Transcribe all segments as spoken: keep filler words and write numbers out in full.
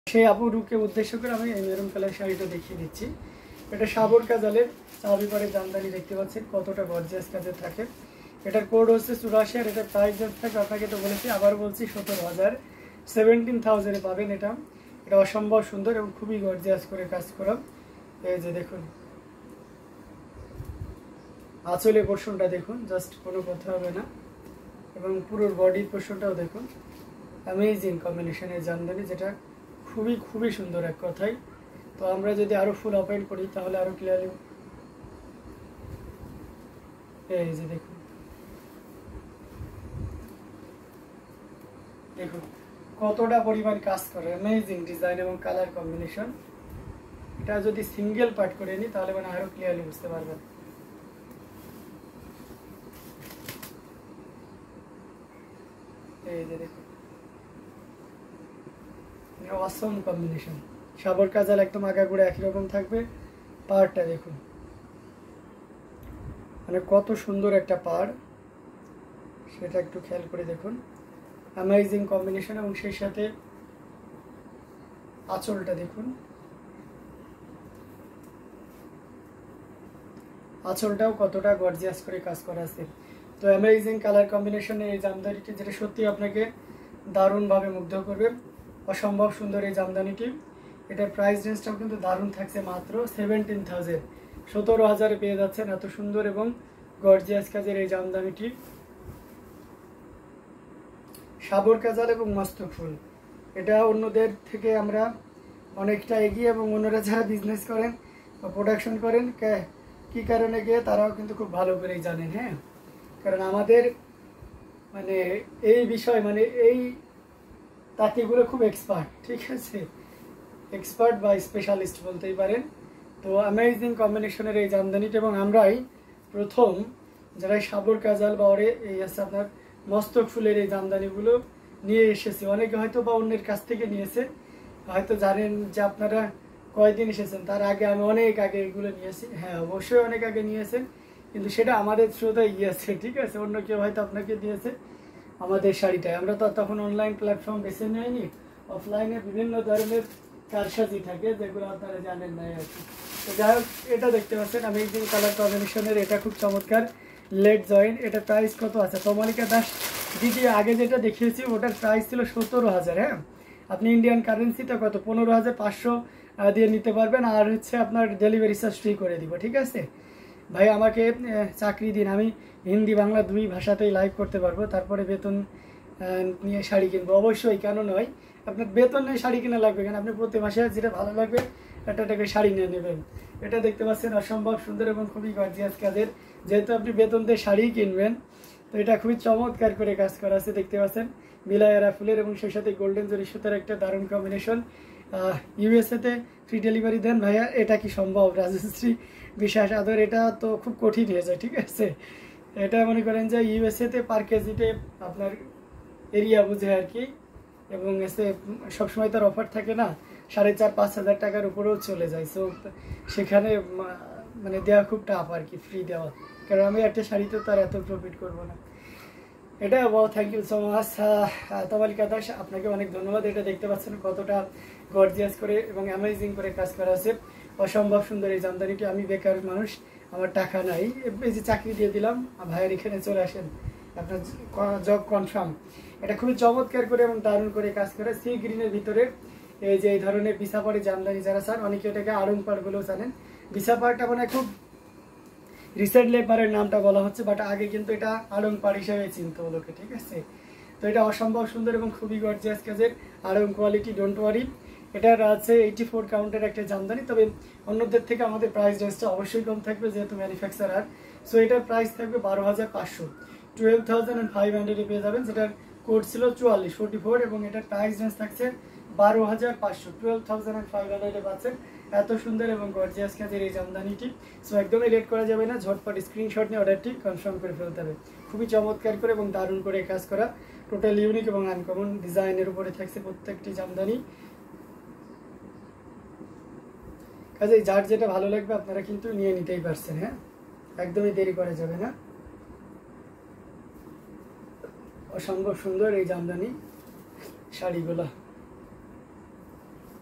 সেই আপুরুকে উদ্দেশ্য করে আমি এই মেরুন কালার শাড়িটা দেখিয়ে দিচ্ছি। এটা সাবর কাজালের চাবি করে জামদানি দেখতে পাচ্ছেন কতটা গর্জিয়াস কাজে থাকে। এটার কোড হচ্ছে চুরাশি আর এটার প্রাইস থাকে আপনাকে তো বলেছি, আবার বলছি সতেরো হাজার সেভেন্টিন থাউজেন্ডে পাবেন। এটা এটা অসম্ভব সুন্দর এবং খুবই গর্জিয়াস করে কাজ করা। এই যে দেখুন আঁচলের পোর্শনটা দেখুন, জাস্ট কোনো কথা হবে না, এবং পুরো বডির পোর্শনটাও দেখুন। অ্যামেজিং কম্বিনেশনের জামদানি, যেটা খুবই খুবই সুন্দর এক কথায়। তো আমরা যদি আরও ফুল ওপেন করি তাহলে আরও ক্লিয়ারলি এই যে দেখুন দেখুন কতটা পরিমাণ কাজ করে, অ্যামেজিং ডিজাইন এবং কালার কম্বিনেশন। এটা যদি সিঙ্গেল পার্ট করে নিই তাহলে মানে আরও ক্লিয়ারলি বুঝতে পারবেন। এই যে দেখুন অসম কম্বিনেশন, সাবর কাজাল একদম আগাগোড়া একই রকম থাকবে। পাড়টা দেখুন মানে কত সুন্দর একটা পাড়, সেটা একটু খেয়াল করে দেখুন। অ্যামেজিং কম্বিনেশন, এবং সেই সাথে আঁচলটা দেখুন, আঁচলটাও কতটা গর্জিয়াস করে কাজ করা আছে। তো অ্যামেজিং কালার কম্বিনেশনে এই জামদানিটি, যেটা সত্যি আপনাকে দারুণভাবে মুগ্ধ করবে। অসম্ভব সুন্দর এই জামদানিটি। এটার প্রাইস রেঞ্জটাও কিন্তু দারুণ থাকছে, মাত্র সেভেন্টিন থাউজেন্ড সতেরো হাজারে পেয়ে যাচ্ছেন এত সুন্দর এবং গর্জিয়াস কাজের এই জামদানিটি। সাবর কাজাল এবং মস্তক ফুল, এটা অন্যদের থেকে আমরা অনেকটা এগিয়ে, এবং অন্যরা যারা বিজনেস করেন বা প্রোডাকশন করেন কী কারণে গিয়ে তারাও কিন্তু খুব ভালো করেই জানেন। হ্যাঁ, কারণ আমাদের মানে এই বিষয় মানে এই তাঁতিগুলো খুব এক্সপার্ট, ঠিক আছে, এক্সপার্ট বা স্পেশালিস্ট বলতেই পারেন। তো অ্যামেজিং কম্বিনেশনের এই জামদানিটা, এবং আমরাই প্রথম যারা সাবর কাজাল বা ওরে এই আছে আপনার মস্তক ফুলের এই জামদানিগুলো নিয়ে এসেছি। অনেকে হয়তো বা অন্যের কাছ থেকে নিয়েছে, হয়তো জানেন যে আপনারা কয়দিন এসেছেন, তার আগে আমি অনেক আগে এগুলো নিয়েছি। হ্যাঁ অবশ্যই অনেক আগে নিয়েছেন, কিন্তু সেটা আমাদের থ্রুতে গিয়েছে, ঠিক আছে, অন্য কেউ হয়তো আপনাকে দিয়েছে আমাদের শাড়িটায়। আমরা তো তখন অনলাইন প্ল্যাটফর্ম বেছে নিইনি, অফলাইনে বিভিন্ন ধরনের কারসাজি থাকে যেগুলো আপনারা জানেন না আর কি। তো যাই হোক, এটা দেখতে পাচ্ছেন অ্যামেজিং কালার কম্বিনেশনের, এটা খুব চমৎকার লেট জয়েন্ট। এটা প্রাইস কত আছে? তমালিকা দাস দিদি আগে যেটা দেখিয়েছি ওটার প্রাইস ছিল সতেরো হাজার। হ্যাঁ, আপনি ইন্ডিয়ান কারেন্সিতে কত পনেরো হাজার পাঁচশো দিয়ে নিতে পারবেন, আর হচ্ছে আপনার ডেলিভারি চার্জ ফ্রি করে দিব, ঠিক আছে ভাই। আমাকে চাকরি দিন, আমি হিন্দি বাংলা দুই ভাষাতেই লাইভ করতে পারবো, তারপরে বেতন নিয়ে শাড়ি কিনবো অবশ্যই, কেন নয়। আপনার বেতন নিয়ে শাড়ি কিনা লাগবে কেন, আপনি প্রতি মাসে যেটা ভালো লাগবে একটা একটা করে শাড়ি নিয়ে নেবেন। এটা দেখতে পাচ্ছেন অসম্ভব সুন্দর এবং খুবই গর্জিয়াস কাজের, যেহেতু আপনি বেতন দিয়ে শাড়ি কিনবেন, তো এটা খুবই চমৎকার করে কাজ করা আছে। দেখতে পাচ্ছেন বিলায়ারা ফুলের এবং সেই সাথে গোল্ডেন জরি সুতার একটা দারুণ কম্বিনেশন। ইউএসএতে ফ্রি ডেলিভারি দেন ভাইয়া, এটা কি সম্ভব? রাজশ্রী বিশ্বাস আদর, এটা তো খুব কঠিন হয়ে যায়, ঠিক আছে। এটা মনে করেন যে ইউএসএতে পার কেজিতে আপনার এরিয়া বুঝে আর কি, এবং এসে সবসময় তার অফার থাকে না, সাড়ে চার পাঁচ হাজার টাকার উপরেও চলে যায়। সো সেখানে মানে দেওয়া খুব টাফ আর কি, ফ্রি দেওয়া, কারণ আমি একটা শাড়িতে তার এত প্রফিট করবো না। এটা বাও thank you so much Tamalika Das, আপনাকে অনেক ধন্যবাদ। এটা দেখতে পাচ্ছেন কতটা গর্জিয়াস করে এবং অ্যামেজিং করে কাজ করা আছে, অসম্ভব সুন্দর এই জামদানিটি। আমি বেকার মানুষ, আমার টাকা নাই, এই যে চাকরি দিয়ে দিলাম, ভাইয়ের এখানে চলে আসেন, আপনার জব কনফার্ম। এটা খুবই চমৎকার করে এবং দারুণ করে কাজ করে। সি গ্রিনের ভিতরে এই যে এই ধরনের বিছাপাড়ি জামদানি যারা চান, অনেকে এটাকে আড়ং পাড় বলেও জানেন। বিছাপাড়টা মানে খুব রিসেন্টলি পাড়ের নামটা বলা হচ্ছে, বাট আগে কিন্তু এটা আড়ং পাড় হিসেবে চিনতো লোকে, ঠিক আছে। তো এটা অসম্ভব সুন্দর এবং খুবই গর্জিয়াস কাজের, আড়ং কোয়ালিটি, ডোন্ট ওয়ারি। এটার আছে এইটি ফোর কাউন্টের একটা জামদানি, তবে অন্যদের থেকে আমাদের প্রাইস রেঞ্জটা অবশ্যই কম থাকবে যেহেতু ম্যানুফ্যাকচারার। সো এটার প্রাইস থাকবে বারো হাজার পাঁচশো, টুয়েলভ থাউজেন্ড অ্যান্ড ফাইভ হান্ড্রেডে পেয়ে যাবেন, যেটার কোড ছিল চুয়াল্লিশ ফোর্টি ফোর, এবং এটার প্রাইস রেঞ্জ থাকছে বারো হাজার পাঁচশো, টুয়েলভ থাউজেন্ড অ্যান্ড ফাইভ হান্ড্রেডে পাচ্ছেন এত সুন্দর এবং গর্জিয়াস কাজের এই জামদানিটি। সো একদমই লেট করা যাবে না, ঝটপট স্ক্রিনশট নিয়ে অর্ডারটি কনফার্ম করে ফেলতে হবে। খুবই চমৎকার করে এবং দারুণ করে কাজ করা, টোটাল ইউনিক এবং আনকমন ডিজাইনের উপরে থাকছে প্রত্যেকটি জামদানি। কাজে যার যেটা ভালো লাগবে আপনারা কিন্তু নিয়ে নিতেই পারছেন। হ্যাঁ, একদমই দেরি করা যাবে না। অসম্ভব সুন্দর এই জামদানি শাড়িগুলো।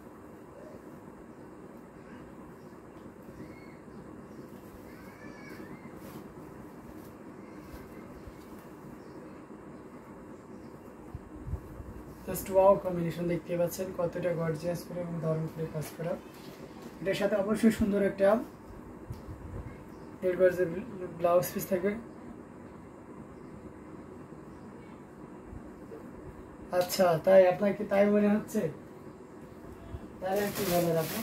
জাস্ট ওয়াও কম্বিনেশন দেখতে পাচ্ছেন কতটা গর্জিয়াস করে এবং দারুণ করে কাজ করা। এটার সাথে অবশ্যই সুন্দর একটা দেড় গজের ব্লাউজ পিস থাকবে। আচ্ছা তাই আপনার কি তাই মনে হচ্ছে? তাহলে একটু ভালো রাখো।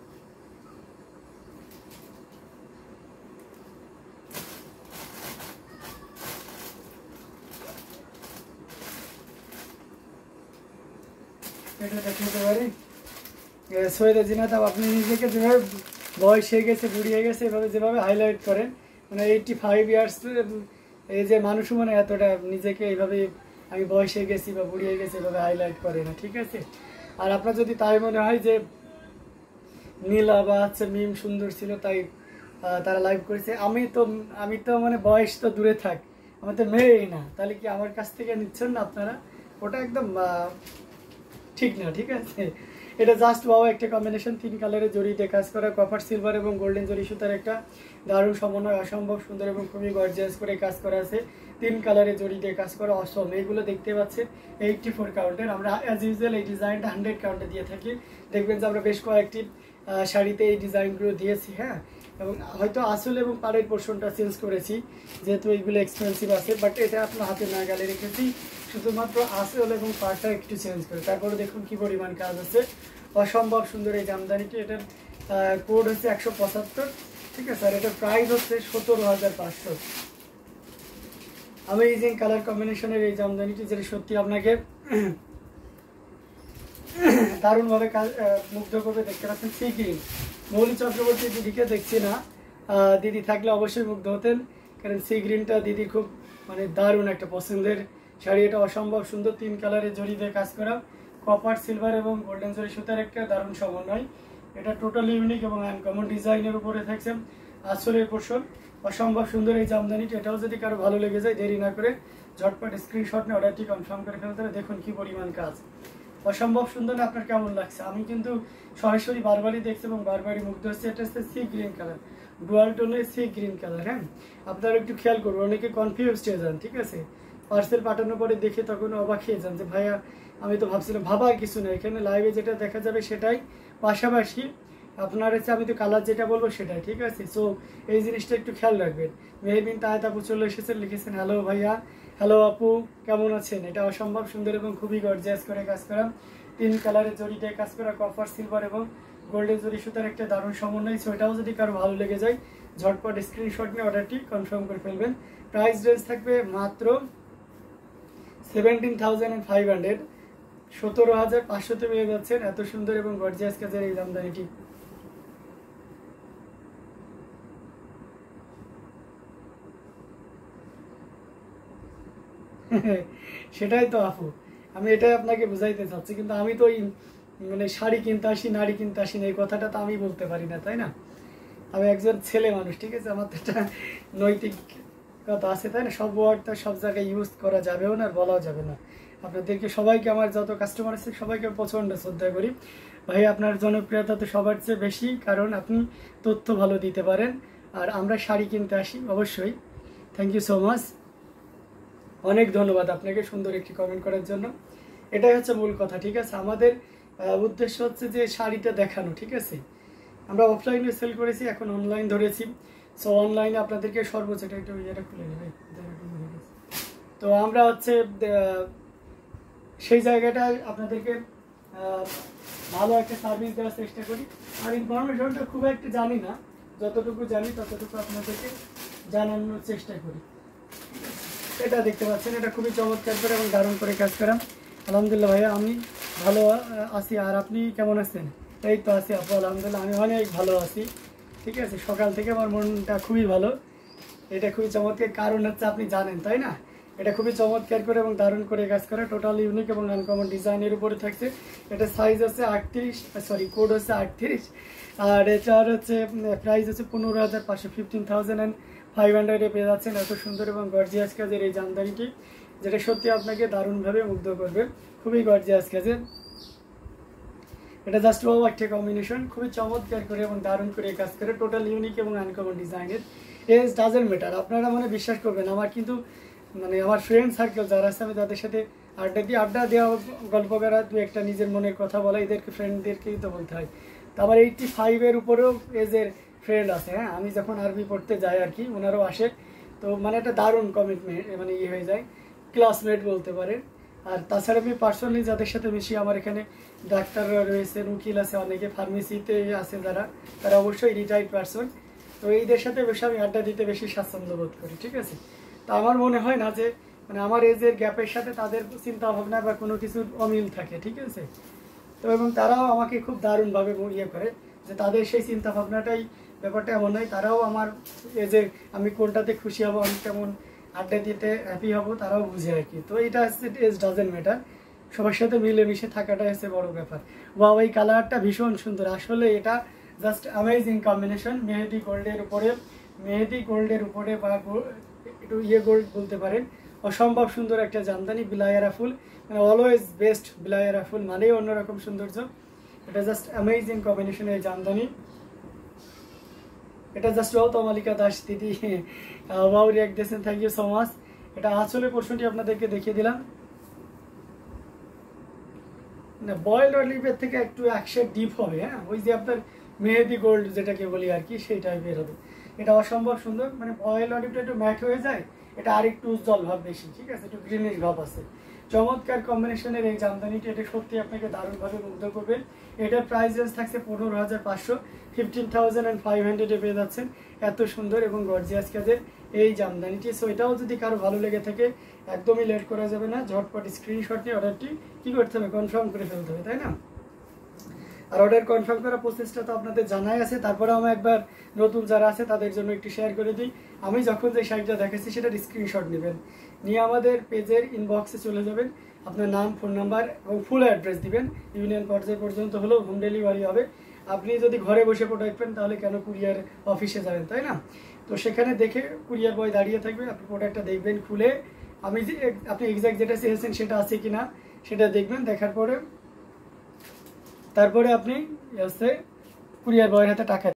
এটা দেখতে পারি সৈয়দা জিনাত, আপনি নিজেকে যেভাবে বয়স হয়ে গেছে বুড়িয়ে গেছে এভাবে যেভাবে হাইলাইট করেন, মানে এইটটি ফাইভ ইয়ার্স এই যে মানুষ মানে এতটা নিজেকে এইভাবে আমি বয়স হয়ে গেছি বা বুড়িয়ে গেছি এভাবে হাইলাইট করে না, ঠিক আছে? আর আপনার যদি তাই মনে হয় যে নীলা বা হচ্ছে মিম সুন্দর ছিল তাই তারা লাইভ করেছে, আমি তো আমি তো মানে বয়স তো দূরে থাক, আমার তো মেয়েই না, তাহলে কি আমার কাছ থেকে নিচ্ছেন না আপনারা? ওটা একদম ঠিক না, ঠিক আছে? এটা জাস্ট ওয়াও একটা কম্বিনেশন, তিন কালারের জড়ি দিয়ে কাজ করা, কপার সিলভার এবং গোল্ডেন জড়ি সুতার একটা দারুণ সমন্বয়, অসম্ভব সুন্দর এবং খুবই গর্জিয়াস করে কাজ করা আছে, তিন কালারের জড়ি দিয়ে কাজ করা অসম। এইগুলো দেখতে পাচ্ছেন এইটটি ফোর কাউন্টের, আমরা অ্যাজ ইউজুয়াল এই ডিজাইনটা হান্ড্রেড কাউন্টে দিয়ে থাকি। দেখবেন যে আমরা বেশ কয়েকটি শাড়িতে এই ডিজাইনগুলো দিয়েছি, হ্যাঁ, এবং হয়তো আসল এবং পাড়ের পোর্শনটা চেঞ্জ করেছি যেহেতু এইগুলো এক্সপেন্সিভ আছে, বাট এটা আপনার হাতে নাগালে রেখেছি, শুধুমাত্র আসল এবং পাড়টা একটু চেঞ্জ করে। তারপরে দেখুন কি পরিমাণ কাজ আছে, অসম্ভব সুন্দর এই জামদানিটি। এটার কোড হচ্ছে একশো পঁচাত্তর, ঠিক আছে? আর এটার প্রাইস হচ্ছে সতেরো হাজার পাঁচশো। অ্যামেজিং কালার কম্বিনেশনের এই জামদানিটি যেটা সত্যি আপনাকে দারুণভাবে মুগ্ধ করবে। দেখতে পাচ্ছেন সি গ্রিন, মৌলি চক্রবর্তী দিদিকে দেখছি না, দিদি থাকলে অবশ্যই মুগ্ধ হতেন, কারণ সি গ্রিনটা দিদি খুব মানে দারুণ একটা পছন্দের শাড়ি। এটা অসম্ভব সুন্দর, তিন কালারের জড়ি দিয়ে কাজ করা, কপার সিলভার এবং গোল্ডেন জরি সুতার একটা দারুণ সমন্বয়। এটা টোটালি ইউনিক এবং আনকমন ডিজাইনের উপরে থাকছে আসলের পোর্শন, অসম্ভব সুন্দর এই জামদানিটি। এটাও যদি কারো ভালো লেগে যায় দেরি না করে ঝটপট স্ক্রিনশট নিয়ে অর্ডারটি কনফার্ম করে ফেলতে হবে। দেখুন কি পরিমাণ কাজ, অসম্ভব সুন্দর। না আপনার কেমন লাগছে? আমি কিন্তু সরাসরি বারবারই দেখছি এবং বারবারই মুগ্ধ হচ্ছে। এটা হচ্ছে সি গ্রিন কালার, ডুয়াল টোনের সি গ্রিন কালার। হ্যাঁ, আপনারা একটু খেয়াল করবেন, অনেকে কনফিউজ হয়ে যান, ঠিক আছে? পার্সেল পাঠানোর পরে দেখে তখন অবাক খেয়ে যান যে ভাইয়া আমি তো ভাবছিলাম, ভাবার কিছু নেই, এখানে লাইভে যেটা দেখা যাবে সেটাই, পাশাপাশি আপনার হচ্ছে আমি তো কালার যেটা বলবো সেটাই, ঠিক আছে? সো এই জিনিসটা একটু খেয়াল রাখবেন। মেহবিন তাহেত আপু চলে এসেছেন, লিখেছেন হ্যালো ভাইয়া, হ্যালো আপু, কেমন আছেন? এটা অসম্ভব সুন্দর এবং খুবই গর্জিয়াস করে কাজ করা, তিন কালারের জড়িটায় কাজ করা, কপার সিলভার এবং গোল্ডেন জরি সুতার একটা দারুণ সমন্বয়। সো এটাও যদি কারো ভালো লেগে যায় ঝটপট স্ক্রিনশট নিয়ে অর্ডারটি কনফার্ম করে ফেলবেন। প্রাইস রেঞ্জ থাকবে মাত্র seventeen thousand and five hundred, সতেরো হাজার পাঁচশোতে পেয়ে যাচ্ছেন এত সুন্দর এবং গর্জিয়াস কাজের এই জামদানিটি। সেটাই তো আপু, আমি এটাই আপনাকে বুঝাইতে চাচ্ছি, কিন্তু আমি তো ওই মানে শাড়ি কিনতে আসি নারী কিনতে আসি না, এই কথাটা তো আমি বলতে পারি না, তাই না? আমি একজন ছেলে মানুষ, ঠিক আছে? আমার তো একটা নৈতিক কথা আছে, তাই না? সব ওয়ার্ড তো সব জায়গায় ইউজ করা যাবেও না আর বলাও যাবে না। আপনাদেরকে সবাইকে, আমার যত কাস্টমার আছে সবাইকে প্রচণ্ড শ্রদ্ধা করি ভাই। আপনার জনপ্রিয়তা তো সবার চেয়ে বেশি, কারণ আপনি তথ্য ভালো দিতে পারেন, আর আমরা শাড়ি কিনতে আসি অবশ্যই। থ্যাংক ইউ সো মাচ, অনেক ধন্যবাদ আপনাকে সুন্দর একটি কমেন্ট করার জন্য। এটাই হচ্ছে মূল কথা, ঠিক আছে? আমাদের উদ্দেশ্য হচ্ছে যে শাড়িটা দেখানো, ঠিক আছে? আমরা অফলাইনে সেল করেছি, এখন অনলাইন ধরেছি। সো অনলাইনে আপনাদেরকে সর্বোচ্চ এটা একটু ইয়েটা খুলে নেবে, তো আমরা হচ্ছে সেই জায়গাটায় আপনাদেরকে ভালো একটা সার্ভিস দেওয়ার চেষ্টা করি। আর ইনফরমেশনটা খুব একটা জানি না, যতটুকু জানি ততটুকু আপনাদেরকে জানানোর চেষ্টা করি। এটা দেখতে পাচ্ছেন, এটা খুবই চমৎকার করে এবং দারুণ করে কাজ করা। আলহামদুলিল্লাহ ভাইয়া আমি ভালো আছি, আর আপনি কেমন আছেন? এই তো আছি আপু, আলহামদুলিল্লাহ আমি অনেক ভালো আছি, ঠিক আছে? সকাল থেকে আমার মনটা খুবই ভালো। এটা খুবই চমৎকার, কারণ হচ্ছে আপনি জানেন, তাই না? এটা খুবই চমৎকার করে এবং দারুণ করে কাজ করা, টোটাল ইউনিক এবং আনকমন ডিজাইনের উপরে থাকছে। এটা সাইজ হচ্ছে আটত্রিশ, সরি কোড হচ্ছে আটত্রিশ, আর এটার হচ্ছে প্রাইস হচ্ছে পনেরো হাজার পাঁচশো ফিফটিন থাউজেন্ড অ্যান্ড ফাইভ হান্ড্রেডে পেয়ে যাচ্ছেন এত সুন্দর এবং গর্জিয়াস কাজের এই জামদানিটি, যেটা সত্যি আপনাকে দারুণভাবে মুগ্ধ করবে। খুবই গর্জিয়াস কাজের, এটা জাস্ট ওয়াও একটা কম্বিনেশন, খুবই চমৎকার করে এবং দারুণ করে কাজ করে, টোটাল ইউনিক এবং আনকমন ডিজাইনের। এজ ডাজেন্ট ম্যাটার, আপনারা মানে বিশ্বাস করবেন আমার কিন্তু মানে আমার ফ্রেন্ড সার্কেল যারা আছে আমি তাদের সাথে আড্ডা দিয়ে আড্ডা দেওয়া, গল্প করা, দু একটা নিজের মনের কথা বলা, এদেরকে ফ্রেন্ডদেরকেই তো বলতে হয়। তো আমার এইটটি ফাইভের উপরেও এজের ফ্রেন্ড আছে। হ্যাঁ, আমি যখন আরবি পড়তে যাই আর কি, ওনারাও আসে। তো মানে একটা দারুণ কমিটমেন্ট, মানে ইয়ে হয়ে যায়, ক্লাসমেট বলতে পারেন। আর তাছাড়া আমি পার্সোনালি যাদের সাথে মিশি, আমার এখানে ডাক্তাররা রয়েছেন, উকিল আছে, অনেকে ফার্মেসিতে আছে যারা, তারা অবশ্যই রিটায়ার্ড পার্সন। তো এইদের সাথে বেশি আমি আড্ডা দিতে বেশি স্বাচ্ছন্দ্য বোধ করি, ঠিক আছে। তো আমার মনে হয় না যে মানে আমার এজের গ্যাপের সাথে তাদের চিন্তা ভাবনা বা কোনো কিছুর অমিল থাকে, ঠিক আছে। তো এবং তারাও আমাকে খুব দারুণভাবে ইয়ে করে, যে তাদের সেই চিন্তা ভাবনাটাই, ব্যাপারটা এমন নয়, তারাও আমার এজের আমি কোনটাতে খুশি হব, আমি কেমন আড্ডা দিতে হ্যাপি হব, তারাও বুঝে আর কি। তো এটা হচ্ছে এজ ডাজেন্ট ম্যাটার, সবার সাথে মিলেমিশে থাকাটাই হচ্ছে বড় ব্যাপার। বা ওই কালারটা ভীষণ সুন্দর, আসলে এটা জাস্ট অ্যামেজিং কম্বিনেশন। মেহেদি গোল্ডের উপরে, মেহেদি গোল্ডের উপরে বা একটু ইয়ে গোল্ড বলতে পারেন, অসম্ভব সুন্দর একটা জামদানি, বিলায়ারা ফুল, মানে অলওয়েজ বেস্ট। বিলায়ারা ফুল মানেই অন্যরকম সৌন্দর্য, এটা জাস্ট অ্যামেজিং কম্বিনেশন এই জামদানি। এটা জাস্ট ওয়াও তমালিকা দাস দিদি, ওয়াও রিয়াক্ট দিয়েছেন, থ্যাংক ইউ সো মাচ। এটা আঁচলে পোর্শনটি আপনাদেরকে দেখিয়ে দিলাম। না, বয়েলড অলিভের থেকে একটু একশো ডিপ হবে। হ্যাঁ, ওই যে আপনার মেহেদি গোল্ড যেটাকে বলি আর কি, সেই টাইপের হবে। এটা অসম্ভব সুন্দর, মানে বয়েলড অলিভটা একটু ম্যাট হয়ে যায়, এটা আরেকটু উজ্জ্বল ভাব বেশি, ঠিক আছে, একটু গ্রিনিশ ভাব আছে। চমৎকার কম্বিনেশনের এই জামদানিটি, এটা সত্যি আপনাকে দারুণভাবে মুগ্ধ করবে। এটার প্রাইস রেঞ্জ থাকছে পনেরো হাজার পাঁচশো, ফিফটিন থাউজেন্ড অ্যান্ড ফাইভ হান্ড্রেডে পেয়ে যাচ্ছেন এত সুন্দর এবং গর্জিয়াস কাজের এই জামদানিটি। সো এটাও যদি কারো ভালো লেগে থাকে, একদমই লেট করা যাবে না, ঝটপট স্ক্রিনশট নিয়ে অর্ডারটি কী করতে হবে, কনফার্ম করে ফেলতে হবে, তাই না। আর অর্ডার কনফার্ম করা প্রসেসটা তো আপনাদের জানাই আছে, তারপরে আমি একবার নতুন যারা আছে তাদের জন্য একটু শেয়ার করে দিই। আমি যখন যে শাড়িটা দেখাচ্ছি সেটার স্ক্রিনশট নেবেন, নিয়ে আমাদের পেজের ইনবক্সে চলে যাবেন, আপনার নাম, ফোন নাম্বার এবং ফুল অ্যাড্রেস দিবেন। ইউনিয়ন পর্যায় পর্যন্ত হলেও হোম ডেলিভারি হবে। আপনি যদি ঘরে বসে প্রোডাক্ট পেন, তাহলে কেন কুরিয়ার অফিসে যাবেন, তাই না। তো সেখানে দেখে কুরিয়ার বয় দাঁড়িয়ে থাকবে, আপনি প্রোডাক্টটা দেখবেন, খুলে আমি যে আপনি এক্সাক্ট যেটা চেয়েছেন সেটা আছে কি না সেটা দেখবেন। দেখার পরে তারপরে আপনি হচ্ছে কুরিয়ার বয়ের হাতে টাকা